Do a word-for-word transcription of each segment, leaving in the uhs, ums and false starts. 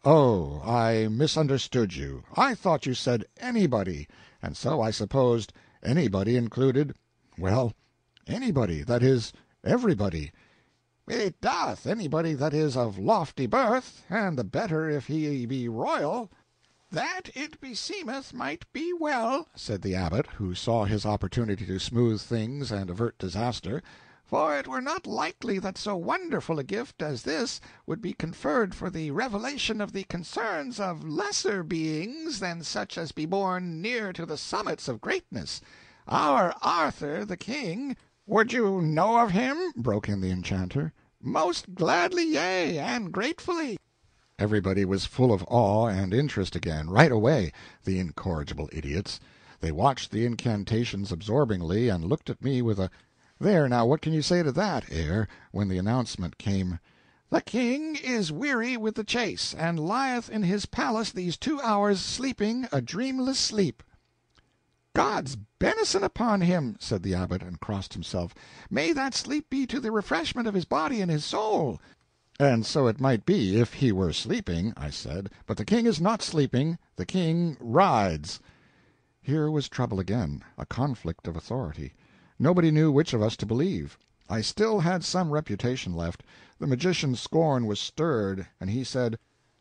"Oh, I misunderstood you. I thought you said anybody, and so I supposed anybody included, well, anybody that is, everybody." "It doth anybody that is of lofty birth, and the better if he be royal." "That it beseemeth might be well," said the abbot, who saw his opportunity to smooth things and avert disaster, "for it were not likely that so wonderful a gift as this would be conferred for the revelation of the concerns of lesser beings than such as be born near to the summits of greatness. Our Arthur the king—" "Would you know of him?" broke in the enchanter. "Most gladly, yea, and gratefully." Everybody was full of awe and interest again, right away, the incorrigible idiots. They watched the incantations absorbingly, and looked at me with a "There, now, what can you say to that?" air, when the announcement came: "The king is weary with the chase, and lieth in his palace these two hours sleeping a dreamless sleep." "God's benison upon him!" said the abbot, and crossed himself. "May that sleep be to the refreshment of his body and his soul." "And so it might be, if he were sleeping," I said, "but the king is not sleeping, the king rides." Here was trouble again, a conflict of authority. Nobody knew which of us to believe. I still had some reputation left. The magician's scorn was stirred, and he said: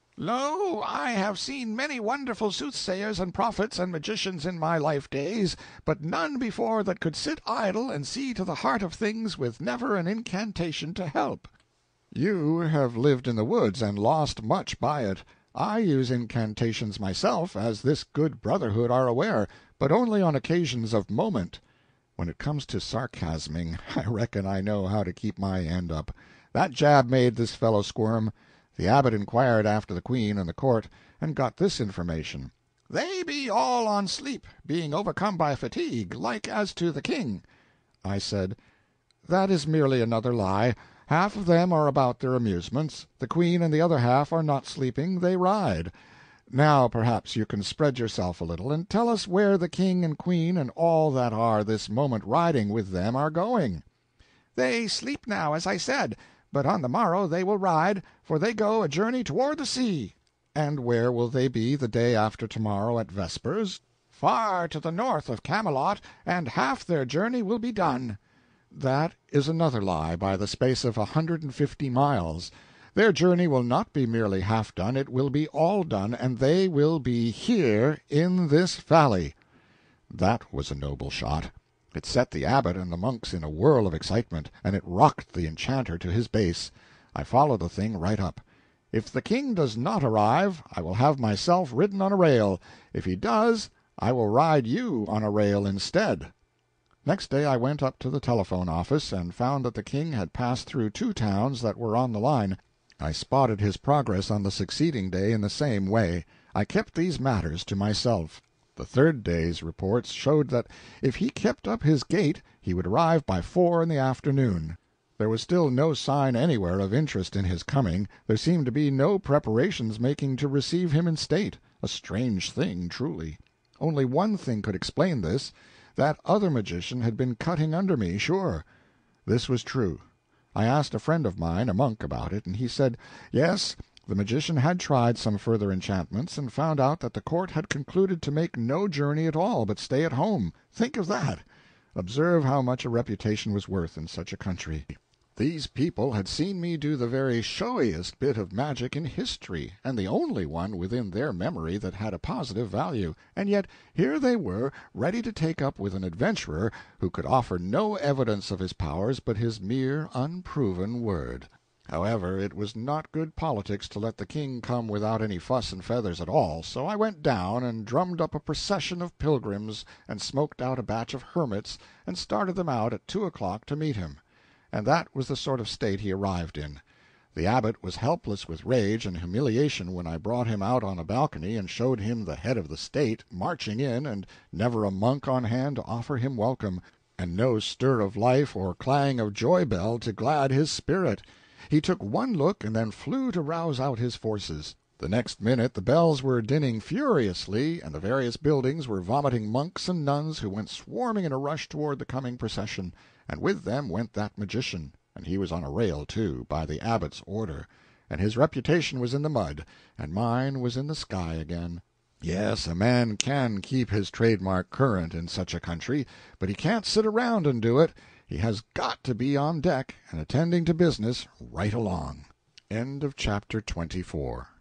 "Lo, I have seen many wonderful soothsayers and prophets and magicians in my life days, but none before that could sit idle and see to the heart of things with never an incantation to help." "You have lived in the woods and lost much by it. I use incantations myself, as this good brotherhood are aware, but only on occasions of moment. When it comes to sarcasming, I reckon I know how to keep my end up. That jab made this fellow squirm. The abbot inquired after the queen and the court, and got this information: "They be all on sleep, being overcome by fatigue, like as to the king." I said: "That is merely another lie. Half of them are about their amusements. The queen and the other half are not sleeping, they ride. Now perhaps you can spread yourself a little, and tell us where the king and queen and all that are this moment riding with them are going." "They sleep now, as I said, but on the morrow they will ride, for they go a journey toward the sea." "And where will they be the day after tomorrow at vespers?" "Far to the north of Camelot, and half their journey will be done." "That is another lie, by the space of a hundred and fifty miles. Their journey will not be merely half done, it will be all done, and they will be here, in this valley." That was a noble shot. It set the abbot and the monks in a whirl of excitement, and it rocked the enchanter to his base. I followed the thing right up. "If the king does not arrive, I will have myself ridden on a rail. If he does, I will ride you on a rail instead." Next day I went up to the telephone office, and found that the king had passed through two towns that were on the line. I spotted his progress on the succeeding day in the same way. I kept these matters to myself. The third day's reports showed that if he kept up his gait he would arrive by four in the afternoon. There was still no sign anywhere of interest in his coming. There seemed to be no preparations making to receive him in state. A strange thing, truly. Only one thing could explain this: that other magician had been cutting under me, sure. This was true. I asked a friend of mine, a monk, about it, and he said, yes, the magician had tried some further enchantments, and found out that the court had concluded to make no journey at all, but stay at home. Think of that! Observe how much a reputation was worth in such a country. These people had seen me do the very showiest bit of magic in history, and the only one within their memory that had a positive value, and yet here they were, ready to take up with an adventurer who could offer no evidence of his powers but his mere unproven word. However, it was not good politics to let the king come without any fuss and feathers at all, so I went down and drummed up a procession of pilgrims, and smoked out a batch of hermits, and started them out at two o'clock to meet him. And that was the sort of state he arrived in. The abbot was helpless with rage and humiliation when I brought him out on a balcony and showed him the head of the state marching in, and never a monk on hand to offer him welcome, and no stir of life or clang of joy-bell to glad his spirit. He took one look and then flew to rouse out his forces. The next minute the bells were dinning furiously, and the various buildings were vomiting monks and nuns who went swarming in a rush toward the coming procession, and with them went that magician, and he was on a rail, too, by the abbot's order, and his reputation was in the mud, and mine was in the sky again. Yes, a man can keep his trademark current in such a country, but he can't sit around and do it. He has got to be on deck and attending to business right along. End of chapter twenty-four.